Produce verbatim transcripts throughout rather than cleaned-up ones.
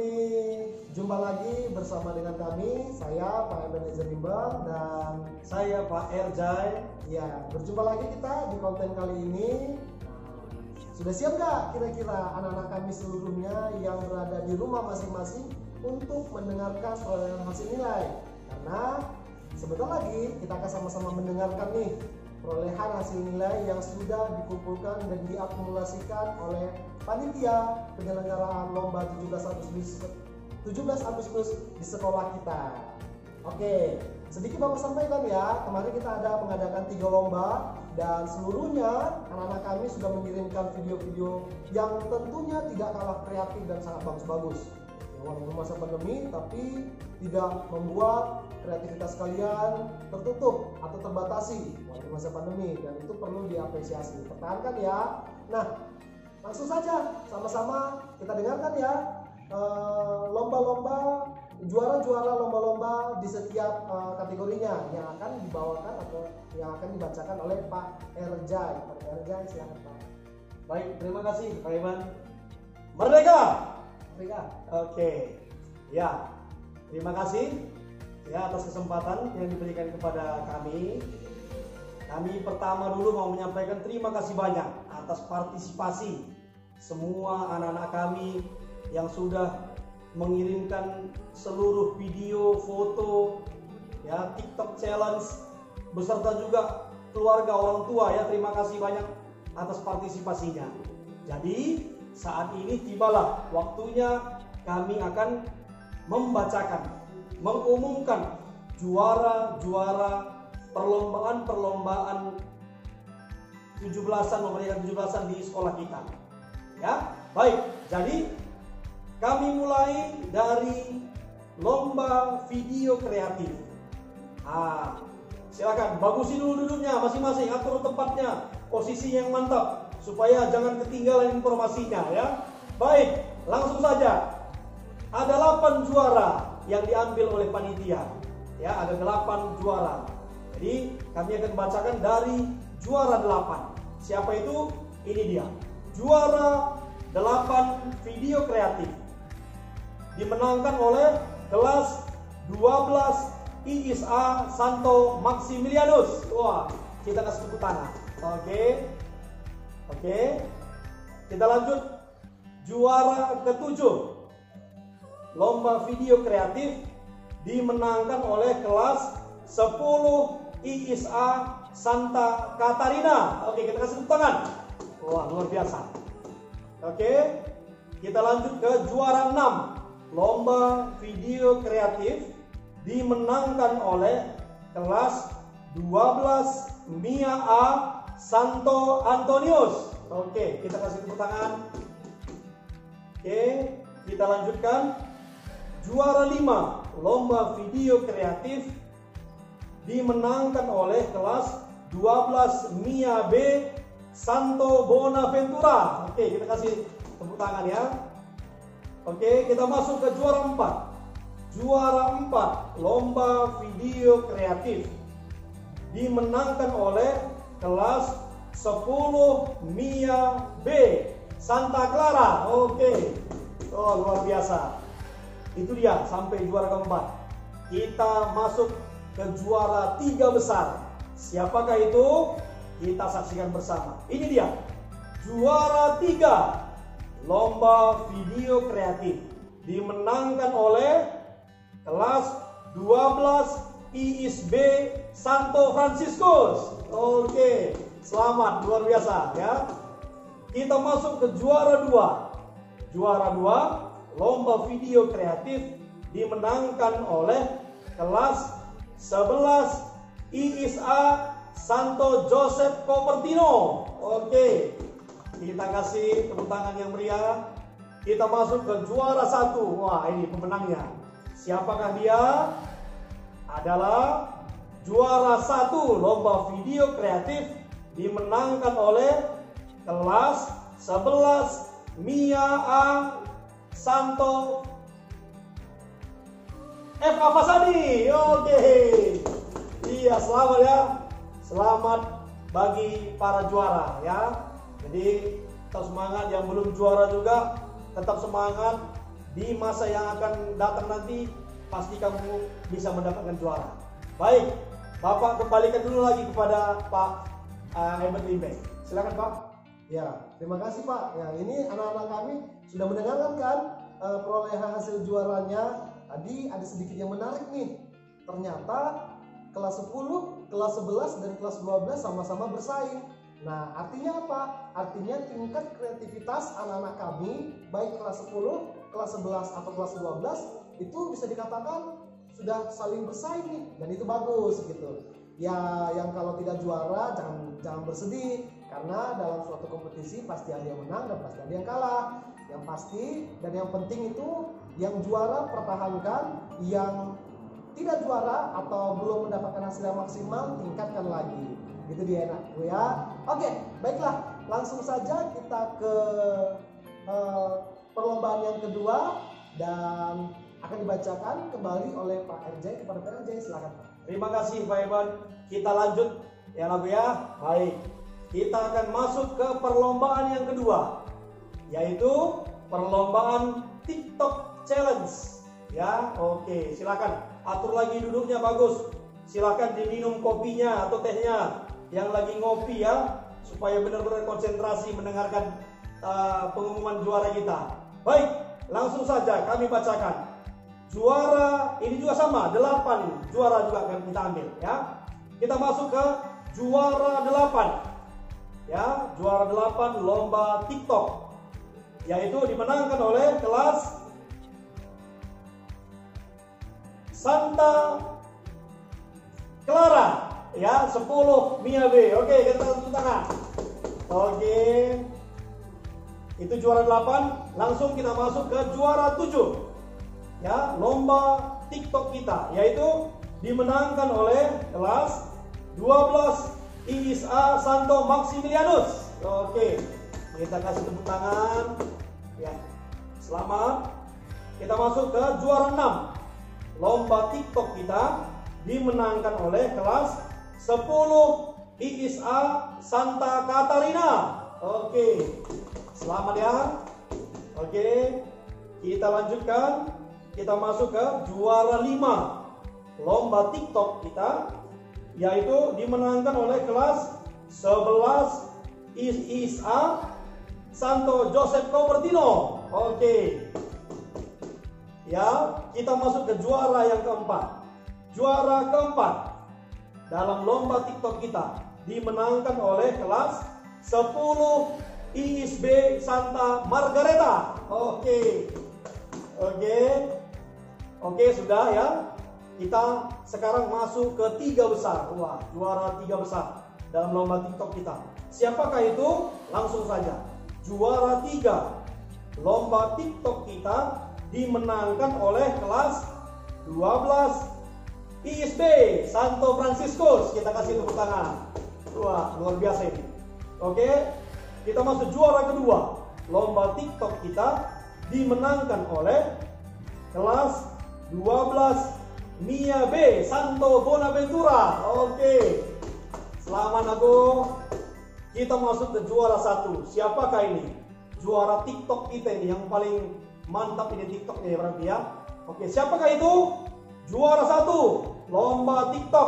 Pandemi, jumpa lagi bersama dengan kami, saya Pak Ebenezer Limbang dan saya Pak Erjai. Ya, berjumpa lagi kita di konten kali ini. Sudah siap nggak kira-kira anak-anak kami seluruhnya yang berada di rumah masing-masing untuk mendengarkan perolehan hasil nilai? Karena sebentar lagi kita akan sama-sama mendengarkan nih perolehan hasil nilai yang sudah dikumpulkan dan diakumulasikan oleh panitia penyelenggaraan lomba tujuh belas Agustus di sekolah kita. Oke, sedikit Bapak sampaikan ya, kemarin kita ada mengadakan tiga lomba dan seluruhnya anak-anak kami sudah mengirimkan video-video yang tentunya tidak kalah kreatif dan sangat bagus-bagus. Walaupun masa pandemi, tapi tidak membuat kreativitas kalian tertutup atau terbatasi walaupun masa pandemi, dan itu perlu diapresiasi. Pertahankan ya. Nah, langsung saja sama-sama kita dengarkan ya lomba-lomba, juara-juara lomba-lomba di setiap uh, kategorinya yang akan dibawakan atau yang akan dibacakan oleh Pak Erjai. Pak Erjai, silakan Pak. Baik, terima kasih Pak Iman. Merdeka! Merdeka. Oke, ya, terima kasih ya atas kesempatan yang diberikan kepada kami. Kami pertama dulu mau menyampaikan terima kasih banyak atas partisipasi semua anak-anak kami yang sudah mengirimkan seluruh video, foto, ya, TikTok challenge, beserta juga keluarga orang tua ya. Terima kasih banyak atas partisipasinya. Jadi saat ini tibalah waktunya kami akan membacakan, mengumumkan juara-juara perlombaan-perlombaan tujuh belasan, memberikan tujuh belasan di sekolah kita. Ya, baik. Jadi kami mulai dari lomba video kreatif. Ah, silakan bagusin dulu duduknya masing-masing, atur tempatnya, posisi yang mantap supaya jangan ketinggalan informasinya ya. Baik, langsung saja. Ada delapan juara yang diambil oleh panitia. Ya, ada delapan juara. Jadi kami akan bacakan dari juara delapan. Siapa itu? Ini dia. Juara delapan video kreatif dimenangkan oleh kelas dua belas I S A Santo Maximilianus. Wah, kita kasih tepuk tangan. Oke. Oke. Kita lanjut. Juara ketujuh. Lomba video kreatif dimenangkan oleh kelas sepuluh I S A Santa Catarina. Oke, kita kasih tepuk tangan. Wah, luar biasa. Oke. Kita lanjut ke juara enam. Lomba video kreatif dimenangkan oleh kelas dua belas Mia A Santo Antonius. Oke, kita kasih tepuk tangan. Oke, kita lanjutkan. Juara lima, lomba video kreatif dimenangkan oleh kelas dua belas Mia B Santo Bonaventura. Oke, kita kasih tepuk tangan ya. Oke, kita masuk ke juara empat. Juara empat, lomba video kreatif dimenangkan oleh kelas sepuluh Mia B Santa Clara. Oke. Oh, luar biasa. Itu dia sampai juara keempat. Kita masuk ke juara tiga besar. Siapakah itu? Kita saksikan bersama. Ini dia. Juara tiga. Lomba video kreatif dimenangkan oleh kelas dua belas I S B Santo Franciscus. Oke, selamat, luar biasa ya. Kita masuk ke juara dua. Juara dua, lomba video kreatif dimenangkan oleh kelas sebelas I S A Santo Joseph Cupertino. Oke, kita kasih tepuk tangan yang meriah. Kita masuk ke juara satu. Wah, ini pemenangnya. Siapakah dia? Adalah juara satu lomba video kreatif dimenangkan oleh kelas sebelas Mia A Santo F. Afasadi. Oke. Iya, selamat ya. Selamat bagi para juara ya. Jadi tetap semangat, yang belum juara juga tetap semangat. di masa yang akan datang nanti pasti kamu bisa mendapatkan juara. Baik, Bapak kembalikan dulu lagi kepada Pak uh, Herbert Limbeng. Silakan Pak. Ya, terima kasih Pak. Ya, ini anak-anak kami sudah mendengarkan kan uh, perolehan hasil juaranya. Tadi ada sedikit yang menarik nih. Ternyata kelas sepuluh, kelas sebelas, dan kelas dua belas sama-sama bersaing. Nah, artinya apa? Artinya tingkat kreativitas anak-anak kami, baik kelas sepuluh, kelas sebelas, atau kelas dua belas, itu bisa dikatakan sudah saling bersaing nih. Dan itu bagus gitu. Ya, yang kalau tidak juara jangan jangan bersedih, karena dalam suatu kompetisi pasti ada yang menang dan pasti ada yang kalah. Yang pasti dan yang penting itu yang juara pertahankan, yang tidak juara atau belum mendapatkan hasil yang maksimal tingkatkan lagi. Gitu dia enak ya. Oke, baiklah, langsung saja kita ke uh, perlombaan yang kedua dan akan dibacakan kembali oleh Pak R J. Kepada Pak R J, silakan Pak. Terima kasih Pak Iban. Kita lanjut ya Nabi ya. Baik. Kita akan masuk ke perlombaan yang kedua, yaitu perlombaan TikTok Challenge. Ya, oke, silakan atur lagi duduknya bagus. Silakan diminum kopinya atau tehnya yang lagi ngopi ya, supaya benar-benar konsentrasi mendengarkan uh, pengumuman juara kita. Baik, langsung saja kami bacakan. Juara ini juga sama, delapan juara juga akan kita ambil ya. Kita masuk ke juara delapan. Ya, juara delapan lomba TikTok, yaitu dimenangkan oleh kelas Santa Clara ya, sepuluh Mia B. Oke, kita tepuk tangan. Oke. Itu juara delapan. Langsung kita masuk ke juara tujuh. Ya, lomba TikTok kita, yaitu dimenangkan oleh kelas dua belas I S A Santo Maximilianus. Oke, kita kasih tepuk tangan. Ya, selamat. Kita masuk ke juara enam. Lomba TikTok kita dimenangkan oleh kelas sepuluh I S A Santa Catarina. Oke, selamat ya. Oke, kita lanjutkan. Kita masuk ke juara lima. Lomba TikTok kita, yaitu dimenangkan oleh kelas sebelas I S A Santo Joseph Cupertino. Oke. Ya, kita masuk ke juara yang keempat. Juara keempat dalam lomba TikTok kita dimenangkan oleh kelas sepuluh I S B Santa Margareta. Oke. Oke. Oke, sudah ya. Kita sekarang masuk ke tiga besar. Wah, juara tiga besar dalam lomba TikTok kita. Siapakah itu? Langsung saja. Juara tiga lomba TikTok kita dimenangkan oleh kelas dua belas I S B Santo Franciscus. Kita kasih tepuk tangan. Wah, luar biasa ini. Oke, kita masuk juara kedua. Lomba TikTok kita dimenangkan oleh kelas dua belas Mia B Santo Bonaventura. Oke, selamat aku. Kita masuk ke juara satu. Siapakah ini? Juara TikTok kita ini yang paling mantap ini TikToknya ya berarti ya. Oke, siapakah itu? Juara satu lomba TikTok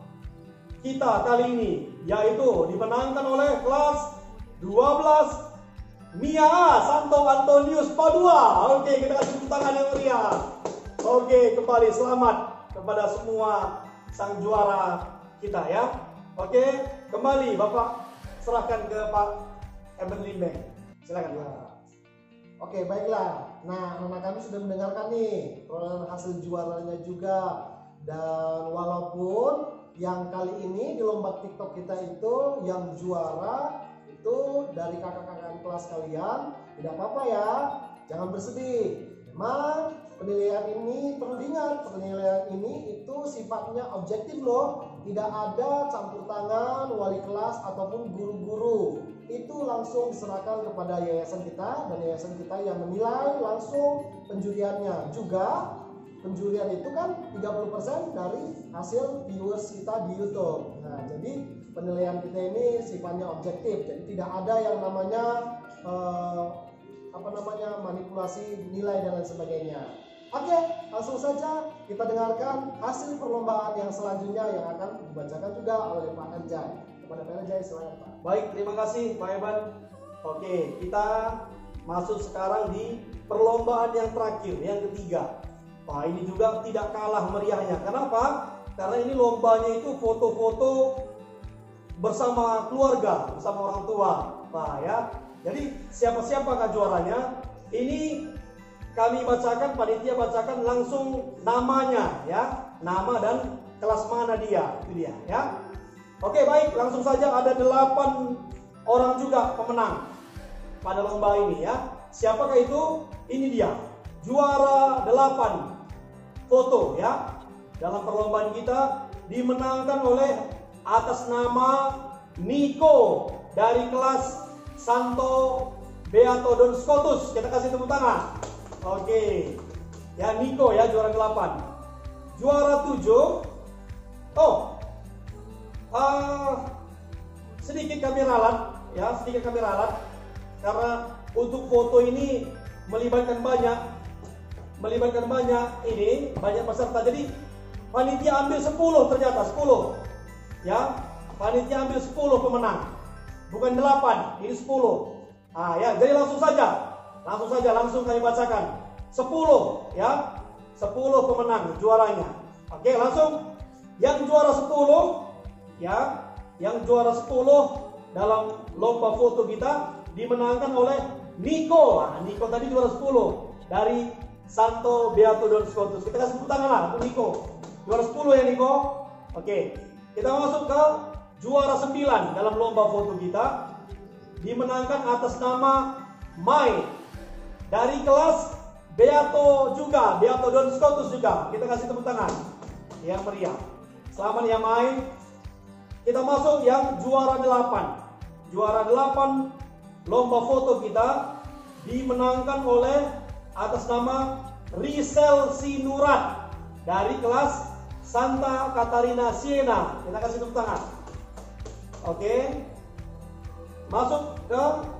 kita kali ini, yaitu dimenangkan oleh kelas dua belas Mia A Santo Antonius Padua. Oke, kita kasih tepuk tangan yang meriah. Oke, kembali selamat kepada semua sang juara kita ya. Oke, kembali Bapak serahkan ke Pak Herbert Limbeng. Silakan. Ya. Oke, baiklah. Nah, anak kami sudah mendengarkan nih perolehan hasil juaranya juga. Dan walaupun yang kali ini di lomba TikTok kita itu yang juara itu dari kakak-kakak kelas kalian, tidak apa-apa ya. Jangan bersedih. Memang penilaian ini perlu diingat, penilaian ini itu sifatnya objektif loh. Tidak ada campur tangan wali kelas ataupun guru-guru. Itu langsung diserahkan kepada yayasan kita, dan yayasan kita yang menilai langsung penjuriannya. Juga penjurian itu kan tiga puluh persen dari hasil viewers kita di YouTube. Nah, jadi penilaian kita ini sifatnya objektif. Jadi tidak ada yang namanya uh, apa namanya manipulasi nilai dan lain sebagainya. Oke, langsung saja kita dengarkan hasil perlombaan yang selanjutnya yang akan dibacakan juga oleh Pak Anjay. Kepada Pak Anjay, silakan Pak. Baik, terima kasih Pak Evan. Oke, kita masuk sekarang di perlombaan yang terakhir, yang ketiga. Wah, ini juga tidak kalah meriahnya. Kenapa? Karena ini lombanya itu foto-foto bersama keluarga, bersama orang tua. Nah ya, jadi siapa-siapakah juaranya? Ini kami bacakan, panitia bacakan langsung namanya ya, nama dan kelas mana dia, itu dia ya. Oke baik, langsung saja ada delapan orang juga pemenang pada lomba ini ya. Siapakah itu? Ini dia, juara delapan foto ya. Dalam perlombaan kita dimenangkan oleh atas nama Niko dari kelas Santo Beato Don Scotus. Kita kasih tepuk tangan. Oke, ya Niko ya juara delapan. Juara tujuh. Oh, uh, sedikit kami ralat, ya sedikit kami ralat karena untuk foto ini melibatkan banyak, melibatkan banyak ini banyak peserta. Jadi panitia ambil sepuluh ternyata sepuluh, ya panitia ambil sepuluh pemenang, bukan delapan, ini sepuluh. Ah ya, jadi langsung saja. Langsung saja, langsung kami bacakan. sepuluh ya. sepuluh pemenang juaranya. Oke, langsung. Yang juara sepuluh ya, yang juara sepuluh dalam lomba foto kita dimenangkan oleh Niko. Nah, Niko tadi juara sepuluh dari Santo Beato Don Scotus. Kita kasih tepuk tangan lah untuk Niko. Juara sepuluh ya Niko. Oke. Kita masuk ke juara sembilan dalam lomba foto kita. Dimenangkan atas nama Mai dari kelas Beato juga, Beato Don Scotus juga. Kita kasih tepuk tangan yang meriah. Selamat ya Mai. Kita masuk yang juara delapan. Juara delapan lomba foto kita dimenangkan oleh atas nama Rizal Sinurat dari kelas Santa Catarina Siena. Kita kasih tepuk tangan. Oke. Masuk ke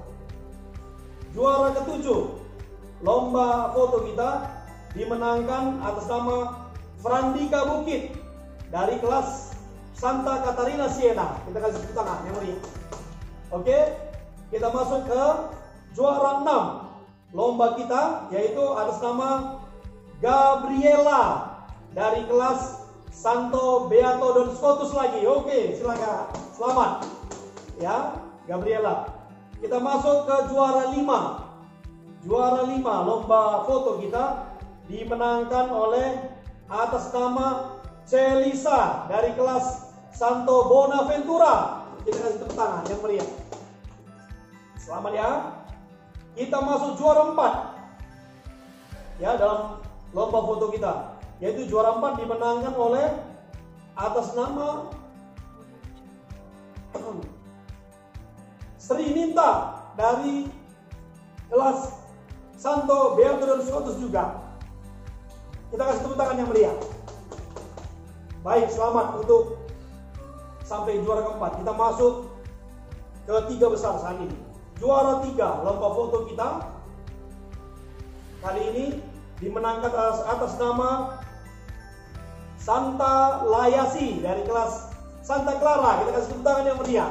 juara ketujuh. Lomba foto kita dimenangkan atas nama Frandika Bukit dari kelas Santa Catarina Siena. Kita kasih tepuk tangan yang meriah. Oke, kita masuk ke juara enam lomba kita, yaitu atas nama Gabriela dari kelas Santo Beato Don Scotus lagi. Oke, silakan. Selamat. Ya, Gabriela. Kita masuk ke juara lima. Juara lima lomba foto kita dimenangkan oleh atas nama Celisa dari kelas Santo Bonaventura. Kita kasih tepuk tangan yang meriah. Selamat ya. Kita masuk juara empat ya dalam lomba foto kita, yaitu juara empat dimenangkan oleh atas nama Sri Ninta dari kelas Santo Beato Don Scotus juga. Kita kasih tepuk tangan yang meriah. Baik, selamat untuk sampai juara keempat. Kita masuk ke tiga besar saat ini. Juara tiga lomba foto kita kali ini dimenangkan atas, atas nama Santa Layasi dari kelas Santa Clara. Kita kasih tepuk tangan yang meriah.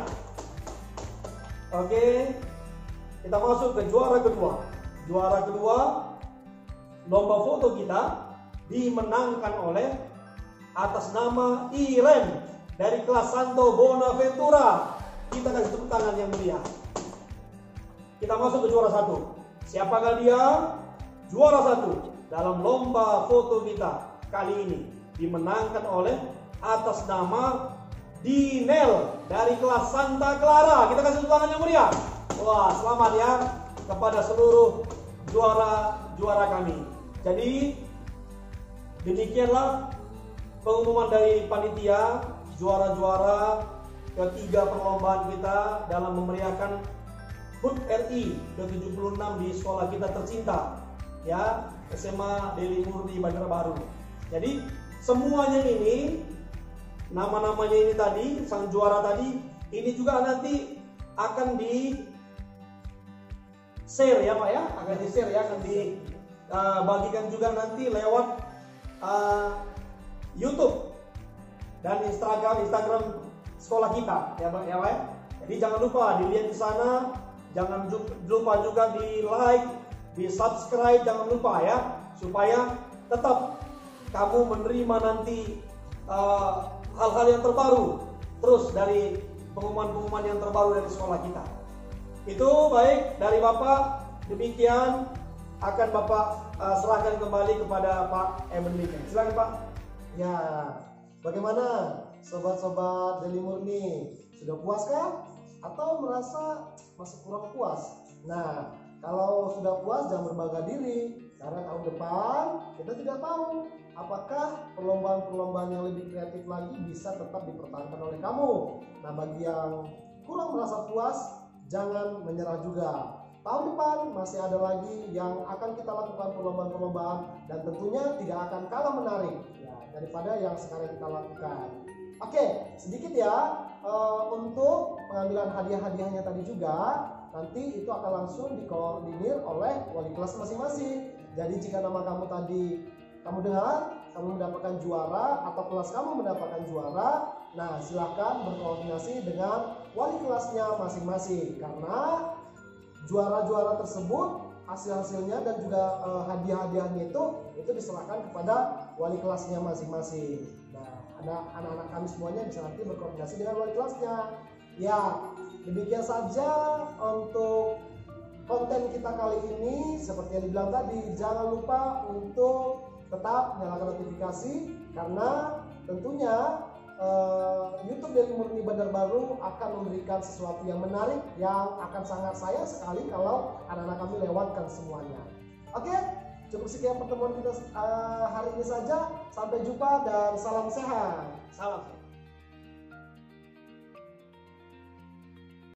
Oke, kita masuk ke juara kedua. Juara kedua lomba foto kita dimenangkan oleh atas nama Iren dari kelas Santo Bonaventura. Kita kasih tepuk tangan yang meriah. Kita masuk ke juara satu. Siapakah dia? Juara satu dalam lomba foto kita kali ini dimenangkan oleh atas nama Dinel dari kelas Santa Clara. Kita kasih tepuk tangan yang meriah. Wah, selamat ya kepada seluruh juara-juara kami. Jadi demikianlah pengumuman dari panitia juara-juara ketiga perlombaan kita dalam memeriahkan H U T R I ke tujuh puluh enam di sekolah kita tercinta ya, S M A Deli Murni Bandar Baru. Jadi semuanya ini, nama-namanya ini tadi, sang juara tadi, ini juga nanti akan di share ya Pak ya, akan di share ya, akan dibagikan juga nanti lewat uh, YouTube dan Instagram Instagram sekolah kita ya Pak ya Pak. Jadi jangan lupa dilihat di sana, jangan lupa juga di like, di subscribe, jangan lupa ya, supaya tetap kamu menerima nanti uh, hal-hal yang terbaru terus dari pengumuman-pengumuman yang terbaru dari sekolah kita. Itu baik dari Bapak, demikian akan Bapak uh, serahkan kembali kepada Pak Eben Mika. Silakan Pak. Ya, bagaimana sobat-sobat Daily Murni? Sudah puaskah? Atau merasa masih kurang puas? Nah, kalau sudah puas jangan berbangga diri, karena tahun depan kita tidak tahu apakah perlombaan-perlombaan yang lebih kreatif lagi bisa tetap dipertahankan oleh kamu. Nah, bagi yang kurang merasa puas, jangan menyerah juga. Tahun depan masih ada lagi yang akan kita lakukan perlombaan-perlombaan dan tentunya tidak akan kalah menarik ya, daripada yang sekarang kita lakukan. Oke, sedikit ya uh, untuk pengambilan hadiah-hadiahnya tadi juga. Nanti itu akan langsung dikoordinir oleh wali kelas masing-masing. Jadi jika nama kamu tadi kamu dengar, kamu mendapatkan juara atau kelas kamu mendapatkan juara, nah silahkan berkoordinasi dengan wali kelasnya masing-masing. Karena juara-juara tersebut hasil-hasilnya dan juga uh, hadiah-hadiahnya itu itu diserahkan kepada wali kelasnya masing-masing. Nah, ada anak-anak kami semuanya bisa nanti berkoordinasi dengan wali kelasnya. Ya, demikian saja untuk konten kita kali ini. Seperti yang dibilang tadi, jangan lupa untuk tetap nyalakan notifikasi karena tentunya uh, YouTube Daily Murni Bandar Baru akan memberikan sesuatu yang menarik yang akan sangat sayang sekali kalau anak-anak kami lewatkan semuanya. Oke, cukup sekian pertemuan kita uh, hari ini saja. Sampai jumpa dan salam sehat. Salam.